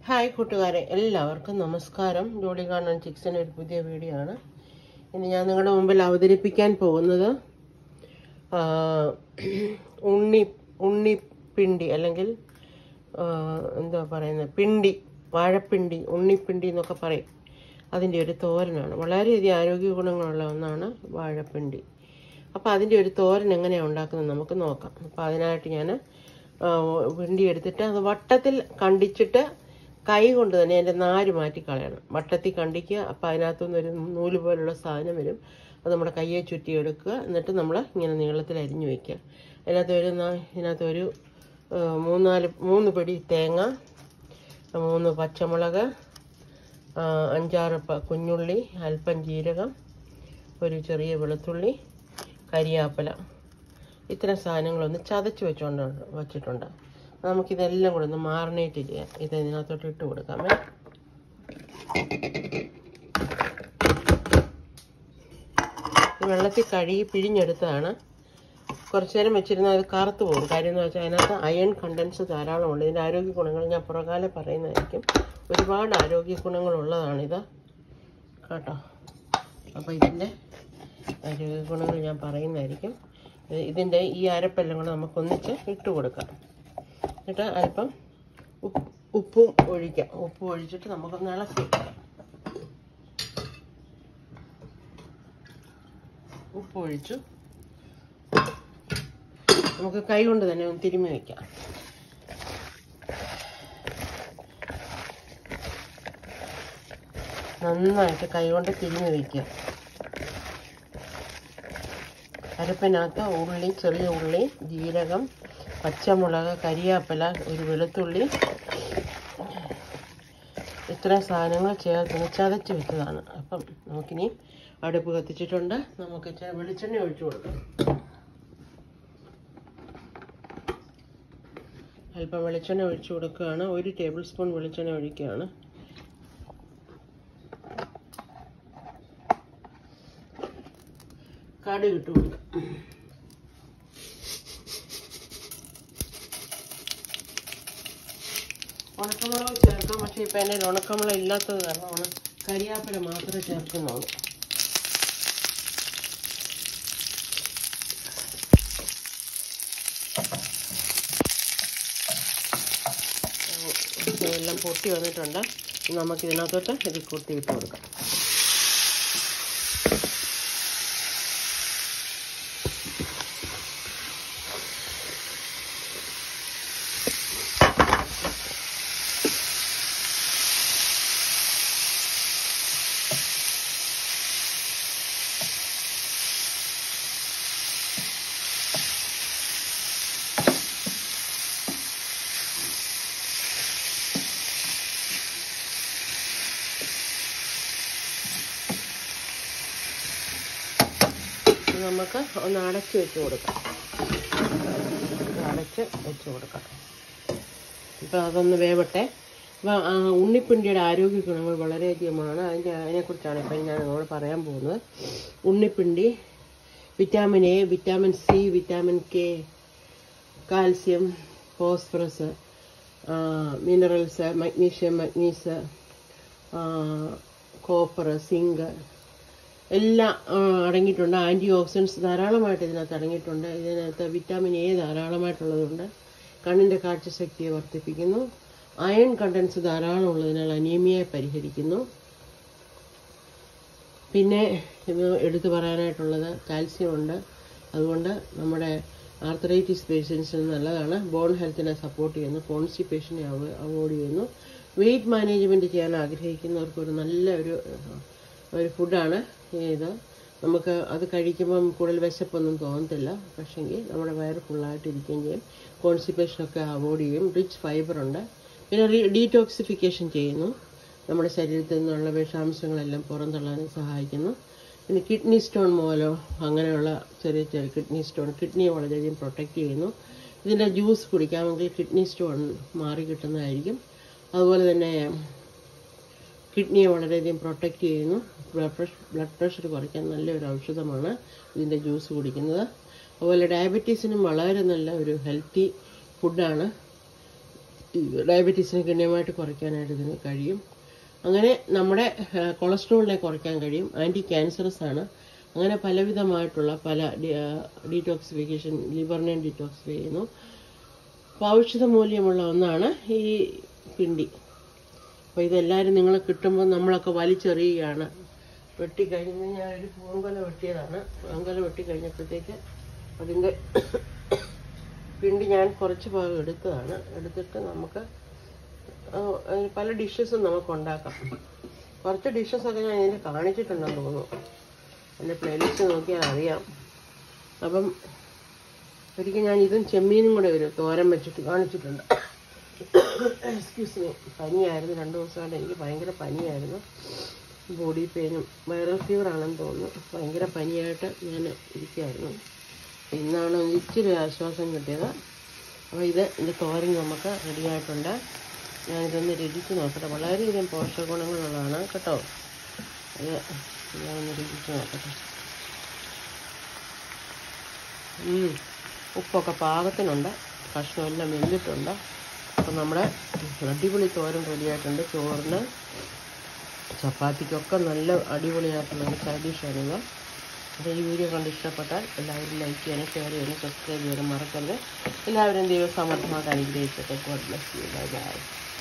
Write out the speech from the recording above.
Hi കൂട്ടുകാരെ, എല്ലാവർക്കും നമസ്കാരം. ജോളി ഗാർഡൻ ചിക്സിൻ്റെ ഒരു പുതിയ വീഡിയോ ആണ്. ഇനി ഞാൻ നിങ്ങളുടെ മുമ്പിൽ അവതരിപ്പിക്കാൻ പോകുന്നത് ഉണ്ണിപ്പിണ്ടി അല്ലെങ്കിൽ എന്താ പറയുന്നത്, പിണ്ടി, വാഴപ്പിണ്ടി, ഉണ്ണിപ്പിണ്ടി എന്നൊക്കെ പറയും. അതിൻ്റെ ഒരു തോരനാണ്. വളരെയധികം ആരോഗ്യ ഗുണങ്ങളുള്ള ഒന്നാണ് വാഴപ്പിണ്ടി. അപ്പോൾ അതിൻ്റെ ഒരു തോരൻ എങ്ങനെയാണ് ഉണ്ടാക്കുന്നത് നമുക്ക് നോക്കാം. അപ്പോൾ അതിനായിട്ട് ഞാൻ പിണ്ടി എടുത്തിട്ട് അത് വട്ടത്തിൽ കണ്ടിച്ചിട്ട് കൈ കൊണ്ട് തന്നെ അതിൻ്റെ നാര് മാറ്റി കളയണം. വട്ടത്തിൽ കണ്ടിക്കുക. അപ്പോൾ അതിനകത്തുനിന്ന് ഒരു നൂല് പോലുള്ള സാധനം വരും. അത് നമ്മുടെ കയ്യെ ചുറ്റി എടുക്കുക. എന്നിട്ട് നമ്മൾ ഇങ്ങനെ നീളത്തിൽ അരിഞ്ഞു വയ്ക്കുക. ഇതിനകത്തൊരു 3 പിടി തേങ്ങ, 3 പച്ചമുളക്, 5-6 കുഞ്ഞുള്ളി, അല്പം ജീരകം, ഒരു ചെറിയ വെളുത്തുള്ളി, കരിയാപ്പില, ഇത്തരം സാധനങ്ങളൊന്ന് ചതച്ച് വച്ചിട്ടുണ്ട്. നമുക്കിതെല്ലാം കൂടെ ഒന്ന് മാറിനേറ്റ് ചെയ്യാം. ഇത് ഇതിനകത്തോട്ട് ഇട്ട് കൊടുക്കാമേ. വെള്ളത്തിൽ കഴുകി പിഴിഞ്ഞെടുത്തതാണ്. കുറച്ചു നേരം വെച്ചിരുന്നാൽ അത് കറുത്ത് പോകും. കാര്യം എന്ന് വെച്ചാൽ അതിനകത്ത് അയൺ കണ്ടൻസ് ധാരാളമുണ്ട്. ഇതിൻ്റെ ആരോഗ്യ ഗുണങ്ങൾ ഞാൻ പുറകാലെ പറയുന്നതായിരിക്കും. ഒരുപാട് ആരോഗ്യ ഗുണങ്ങളുള്ളതാണിത് കേട്ടോ. അപ്പോൾ ഇതിൻ്റെ ആരോഗ്യ ഗുണങ്ങൾ ഞാൻ പറയുന്നതായിരിക്കും. ഇതിൻ്റെ ഈ അരപ്പെല്ലാം കൂടെ നമുക്കൊന്നിച്ച് ഇട്ട് കൊടുക്കാം. എന്നിട്ട് അല്പം ഉപ്പും ഒഴിക്കാം. ഉപ്പ് ഒഴിച്ചിട്ട് നമുക്കൊന്ന് ഇളക്കി വെക്കാം. ഉപ്പ് ഒഴിച്ചു നമുക്ക് കൈ കൊണ്ട് തന്നെ ഒന്ന് തിരുമ്മി വയ്ക്കാം. നന്നായിട്ട് കൈ കൊണ്ട് തിരുമ്മി വയ്ക്കുക. അരപ്പിനകത്ത് ഉള്ളി, ചെറിയ ഉള്ളി, ജീരകം, പച്ചമുളക്, കരിയാപ്പില, ഒരു വെളുത്തുള്ളി, ഇത്രയും സാധനങ്ങൾ ചേർത്ത് ചതച്ച് വെച്ചതാണ്. അപ്പം നമുക്കിനി അടുപ്പ് കത്തിച്ചിട്ടുണ്ട്. നമുക്ക് വെളിച്ചെണ്ണ ഒഴിച്ചു കൊടുക്കാം. അല്പം വെളിച്ചെണ്ണ ഒഴിച്ചു കൊടുക്കുകയാണ്. 1 ടേബിൾ സ്പൂൺ വെളിച്ചെണ്ണ ഒഴിക്കുകയാണ്. കടുക് ഇട്ട് കൊടുക്കാം. ഉണക്കമുളക് ചേർക്കാം. പക്ഷേ ഇപ്പം എൻ്റെ ഉണക്കമുളക് ഇല്ലാത്തത് കാരണമാണ് കരിയാപ്പില മാത്രമേ ചേർക്കുന്നുള്ളൂ. എല്ലാം പൊട്ടി വന്നിട്ടുണ്ട്. നമുക്കിതിനകത്തോട്ട് ഇത് കൊത്തിയിട്ട് കൊടുക്കാം. നമുക്ക് ഒന്ന് അടച്ച് വെച്ച് കൊടുക്കാം. ഇപ്പം അതൊന്ന് വേവട്ടെ. ഇപ്പം ഉണ്ണിപ്പിണ്ടിയുടെ ആരോഗ്യ ഗുണങ്ങൾ വളരെയധികമാണ്. അതിനെക്കുറിച്ചാണ് ഇപ്പം ഞാൻ നിങ്ങളോട് പറയാൻ പോകുന്നത്. ഉണ്ണിപ്പിണ്ടി vitamin A, vitamin C, vitamin K, calcium, phosphorus, minerals, magnesium, മഗ്നീസ്, കോപ്പർ, സിങ്ക് എല്ലാം അടങ്ങിയിട്ടുണ്ട്. ആൻറ്റി ഓക്സിഡൻസ് ധാരാളമായിട്ട് ഇതിനകത്ത് അടങ്ങിയിട്ടുണ്ട്. ഇതിനകത്ത് വിറ്റാമിൻ എ ധാരാളമായിട്ടുള്ളതുകൊണ്ട് കണ്ണിൻ്റെ കാഴ്ചശക്തിയെ വർദ്ധിപ്പിക്കുന്നു. അയൺ കണ്ടൻസ് ധാരാളം ഉള്ളതിനാൽ അനീമിയയെ പരിഹരിക്കുന്നു. പിന്നെ ഇത് എടുത്തു പറയാനായിട്ടുള്ളത് കാൽസ്യം ഉണ്ട്. അതുകൊണ്ട് നമ്മുടെ ആർത്രൈറ്റിസ് പേഷ്യൻസിന് നല്ലതാണ്. ബോൺ ഹെൽത്തിനെ സപ്പോർട്ട് ചെയ്യുന്നു. കോൺസ്റ്റിപ്പേഷനെ അവോയ്ഡ് ചെയ്യുന്നു. വെയിറ്റ് മാനേജ്മെൻറ്റ് ചെയ്യാൻ ആഗ്രഹിക്കുന്നവർക്ക് ഒരു നല്ല ഒരു ഫുഡാണ് ഇത്. നമുക്ക് അത് കഴിക്കുമ്പം കൂടുതൽ വിശപ്പൊന്നും തോന്നത്തില്ല. പക്ഷേങ്കിൽ നമ്മുടെ വയറ് ഫുള്ളായിട്ടിരിക്കുകയും ചെയ്യും. കോൺസ്റ്റിപ്പേഷനൊക്കെ അവോയ്ഡ് ചെയ്യും. റിച്ച് ഫൈബറുണ്ട്. പിന്നെ ഡീടോക്സിഫിക്കേഷൻ ചെയ്യുന്നു. നമ്മുടെ ശരീരത്തിൽ നിന്നുള്ള വിഷാംശങ്ങളെല്ലാം പുറന്തള്ളാൻ സഹായിക്കുന്നു. പിന്നെ കിഡ്നി സ്റ്റോൺ മൂലോ അങ്ങനെയുള്ള ചെറിയ കിഡ്നി സ്റ്റോൺ, കിഡ്നിയെ വളരെയധികം പ്രൊട്ടക്റ്റ് ചെയ്യുന്നു. ഇതിൻ്റെ ജ്യൂസ് കുടിക്കാമെങ്കിൽ കിഡ്നി സ്റ്റോൺ മാറി കിട്ടുന്നതായിരിക്കും. അതുപോലെ തന്നെ കിഡ്നിയെ വളരെയധികം പ്രൊട്ടക്റ്റ് ചെയ്യുന്നു. ബ്ലഡ് പ്രഷർ കുറയ്ക്കാൻ നല്ലൊരു ഔഷധമാണ് ഇതിൻ്റെ ജ്യൂസ് കുടിക്കുന്നത്. അതുപോലെ ഡയബറ്റീസിനും വളരെ നല്ല ഒരു ഹെൽത്തി ഫുഡാണ് ഡയബറ്റീസിനെ ഗണ്യമായിട്ട് കുറയ്ക്കാനായിട്ട് ഇതിന് കഴിയും. അങ്ങനെ നമ്മുടെ കൊളസ്ട്രോളിനെ കുറയ്ക്കാൻ കഴിയും. ആൻറ്റി ക്യാൻസറസ് ആണ്. അങ്ങനെ പലവിധമായിട്ടുള്ള പല ഡീറ്റോക്സിഫിക്കേഷൻ, ലിവറിനെ ഡീറ്റോക്സിഫൈ ചെയ്യുന്നു. അപ്പോൾ ഔഷധ മൂല്യമുള്ള ഒന്നാണ് ഈ പിണ്ടി. അപ്പോൾ ഇതെല്ലാവരും നിങ്ങൾ കിട്ടുമ്പോൾ നമ്മളൊക്കെ വലിച്ചെറിയുകയാണ്. വെട്ടിക്കഴിഞ്ഞ് ഞാനൊരു പൂങ്കൊല വെട്ടിയതാണ്. പൂങ്കൊല വെട്ടിക്കഴിഞ്ഞപ്പോഴത്തേക്ക് അതിൻ്റെ പിണ്ടി ഞാൻ കുറച്ച് ഭാഗം എടുത്തതാണ്. എടുത്തിട്ട് നമുക്ക് പല ഡിഷസും നമുക്ക് ഉണ്ടാക്കാം. കുറച്ച് ഡിഷസൊക്കെ ഞാൻ ഇതിൽ കാണിച്ചിട്ടുണ്ടെന്ന് തോന്നുന്നു. എൻ്റെ പ്ലേലിസ്റ്റ് നോക്കിയാൽ അറിയാം. അപ്പം ഒരിക്കൽ ഞാൻ ഇതും ചെമ്മീനും കൂടെ ഒരു തോരൻ വെച്ചിട്ട് കാണിച്ചിട്ടുണ്ട്. എക്സ്ക്യൂസ് മീ, പനിയായിരുന്നു. 2 ദിവസമായിട്ട് എനിക്ക് ഭയങ്കര പനിയായിരുന്നു. ബോഡി പെയിനും വൈറൽ ഫീവറാണെന്ന് തോന്നുന്നു. ഭയങ്കര പനിയായിട്ട് ഞാൻ ഇരിക്കുകയായിരുന്നു. ഇന്നാണ് ഇച്ചിരി ആശ്വാസം കിട്ടിയത്. അപ്പോൾ ഇതിൻ്റെ തോരൻ നമുക്ക് റെഡിയായിട്ടുണ്ട്. ഞാനിതൊന്ന് രുചിച്ച് നോക്കട്ടെ. വളരെയധികം പോഷക ഗുണങ്ങളുള്ളതാണ് കേട്ടോ. അത് ഞാനൊന്ന് രുചിച്ച് നോക്കട്ടെ. ഉപ്പൊക്കെ പാകത്തിനുണ്ട്. കഷ്ണമെല്ലാം വെന്തിട്ടുണ്ട്. അപ്പം നമ്മുടെ അടിപൊളി തോരൻ റെഡിയായിട്ടുണ്ട്. ചോറിന് ചപ്പാത്തിക്കൊക്കെ നല്ല അടിപൊളിയായിട്ടുള്ളൊരു സൈഡ് ഡിഷാണിത്. അപ്പോൾ ഈ വീഡിയോ കണ്ട് ഇഷ്ടപ്പെട്ടാൽ എല്ലാവരും ലൈക്ക് ചെയ്യാനും ഷെയർ ചെയ്യാനും സബ്സ്ക്രൈബ് ചെയ്യാനും മറക്കരുത്. എല്ലാവരും ദൈവസമർത്ഥമായിട്ട് അനുഗ്രഹിക്കട്ടെ. God bless you. Bye by.